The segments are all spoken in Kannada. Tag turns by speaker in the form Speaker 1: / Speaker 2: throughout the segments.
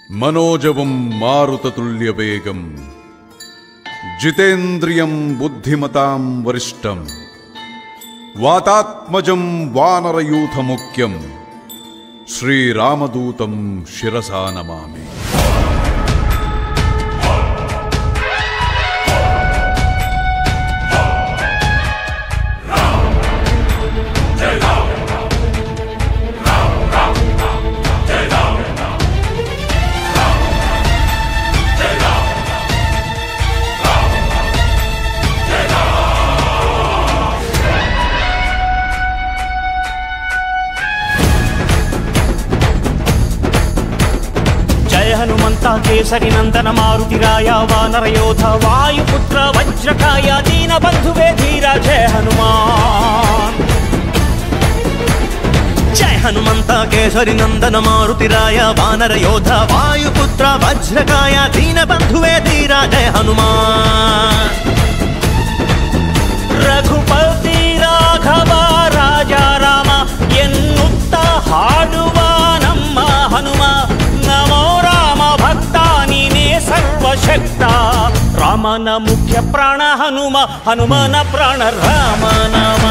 Speaker 1: मनोजवं मारुततुल्यवेगं जितेन्द्रियं बुद्धिमतां वरिष्ठं वातात्मजं वानरयूथमुख्यं श्रीरामदूतं शिरसा नमामि।
Speaker 2: हनुमंता केसरी नंदन मारुतिराय वानर योध वायुपुत्र वज्रकाय दीन बंधुवे धीरा जय हनुमान। जय हनुमंता केसरी नंदन मारुतिराय वानर योध वायुपुत्र वज्रकाय दीन बंधुवे धीरा जय हनुमान। रघुपति राघव राजा राम ಎನ್ನುತ್ತ ಹಾಡುವ ನಮ್ಮ ಹನುಮ ನಮೋ ಭಕ್ತ ನೀನೇ ಸರ್ವಶಕ್ತ ರಾಮನ ಮುಖ್ಯ ಪ್ರಾಣ ಹನುಮ ಹನುಮನ ಪ್ರಾಣ ರಾಮ ನಾಮ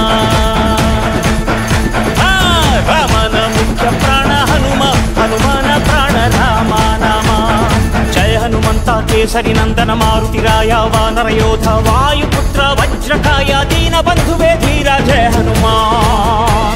Speaker 2: ರಾಮನ ಮುಖ್ಯ ಪ್ರಾಣ ಹನುಮ ಹನುಮನ ಪ್ರಾಣ ರಾಮ ನಾಮ। ಜಯ ಹನುಮಂತ ಕೇಸರಿ ನಂದನ ಮಾರುತಿರಾಯ ವಾನರ ಯೋಧ ವಾಯುಪುತ್ರ ವಜ್ರಕಾಯ ದೀನ ಬಂಧುವೇ ಧೀರ ಜಯ ಹನುಮಾನ್।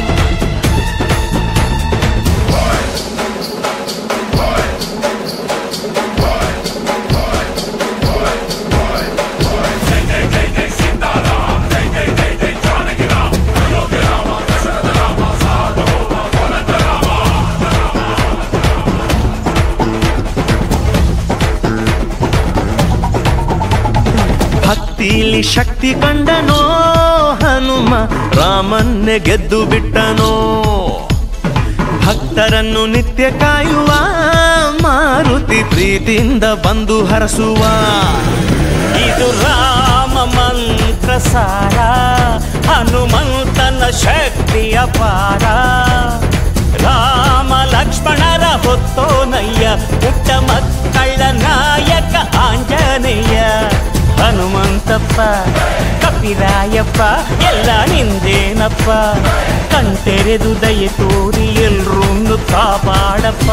Speaker 2: ಭಕ್ತಿಲಿ ಶಕ್ತಿ ಕಂಡನೋ ಹನುಮ ರಾಮನ್ನೇ ಗೆದ್ದು ಬಿಟ್ಟನೋ ಭಕ್ತರನ್ನು ನಿತ್ಯ ಕಾಯುವ ಮಾರುತಿ ಪ್ರೀತಿಯಿಂದ ಬಂದು ಹರಸುವ ಇದು ರಾಮ ಮಂತ್ರ ಸಾರ ಹನುಮಂತನ ಶಕ್ತಿ ಅಪಾರ ರಾಮ ಲಕ್ಷ್ಮಣರ ಹೊತ್ತೋನಯ್ಯ ಪುಟ್ಟ ಮಕ್ಕಳ ನಾಯಕ ಆಂಜನೇಯ ಹನುಮಂತಪ್ಪ ಕಪಿರಾಯಪ್ಪ ಎಲ್ಲ ನಿಂದೇನಪ್ಪ ಕಣ್ತೆರೆದು ದಯೆ ತೋರಿ ಎಲ್ರೂ ಕಾಪಾಡಪ್ಪ।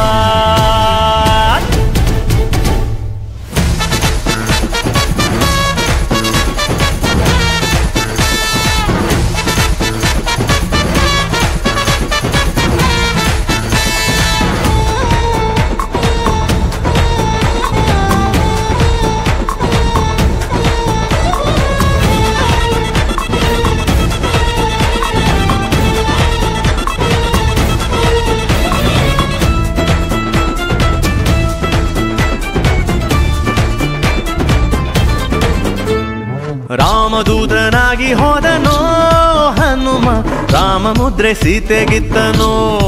Speaker 2: ರಾಮದೂತನಾಗಿ ಹೋದನೋ ಹನುಮ ರಾಮ ಮುದ್ರೆ ಸೀತೆಗಿತ್ತನೋ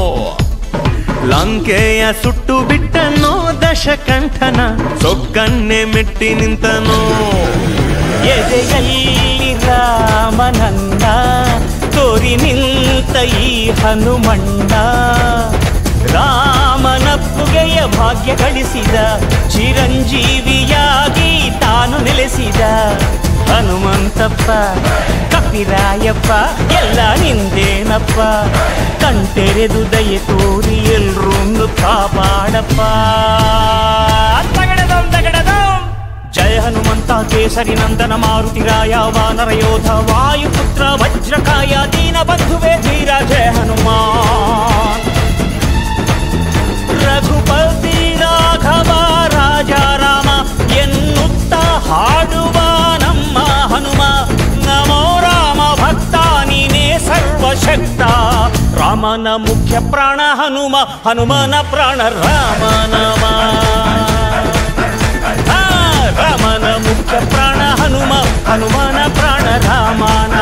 Speaker 2: ಲಂಕೆಯ ಸುಟ್ಟು ಬಿಟ್ಟನೋ ದಶಕಂಠನ ಸೊಕ್ಕನ್ನೇ ಮೆಟ್ಟಿ ನಿಂತನೋ ಎದೆಯಲ್ಲಿ ರಾಮನನ್ನ ತೋರಿ ನಿಂತ ಈ ಹನುಮಣ್ಣ ರಾಮನಪ್ಪುಗೆಯ ಭಾಗ್ಯ ಗಳಿಸಿದ ಚಿರಂಜೀವಿಯಾಗಿ ತಾನು ನೆಲೆಸಿದ ಹನುಮಂತಪ್ಪ ಕಪಿರಾಯಪ್ಪ ಎಲ್ಲ ನಿಂದೇನಪ್ಪ ಕಣ್ತೆರೆದು ದಯೆ ತೋರಿ ಎಲ್ರೂ ಕಾಪಾಡಪ್ಪ। ಜಯ ಹನುಮಂತ ಕೇಸರಿ ನಂದನ ಮಾರುತಿರಾಯ ವಾನರ ಯೋಧ ವಾಯುಪುತ್ರ ವಜ್ರಕಾಯ ದೀನ ಬಂಧುವೇ ಧೀರ ಜಯ ಹನುಮಾನ್। ರಘುಪತಿ ರಾಘವ ರಾಜಾ ರಾಮ ಎನ್ನುತ್ತ ಹಾಡುವ ನಮ್ಮ ಹನುಮ ನಮೋ ರಾಮ ಭಕ್ತ ನೀನೇ ಸರ್ವಶಕ್ತ ರಾಮನ ಮುಖ್ಯ ಪ್ರಾಣ ಹನುಮ ಹನುಮನ ಪ್ರಾಣ ರಾಮ ನಾಮ ರಾಮನ ಮುಖ್ಯ ಪ್ರಾಣ ಹನುಮ ಹನುಮನ ಪ್ರಾಣ ರಾಮ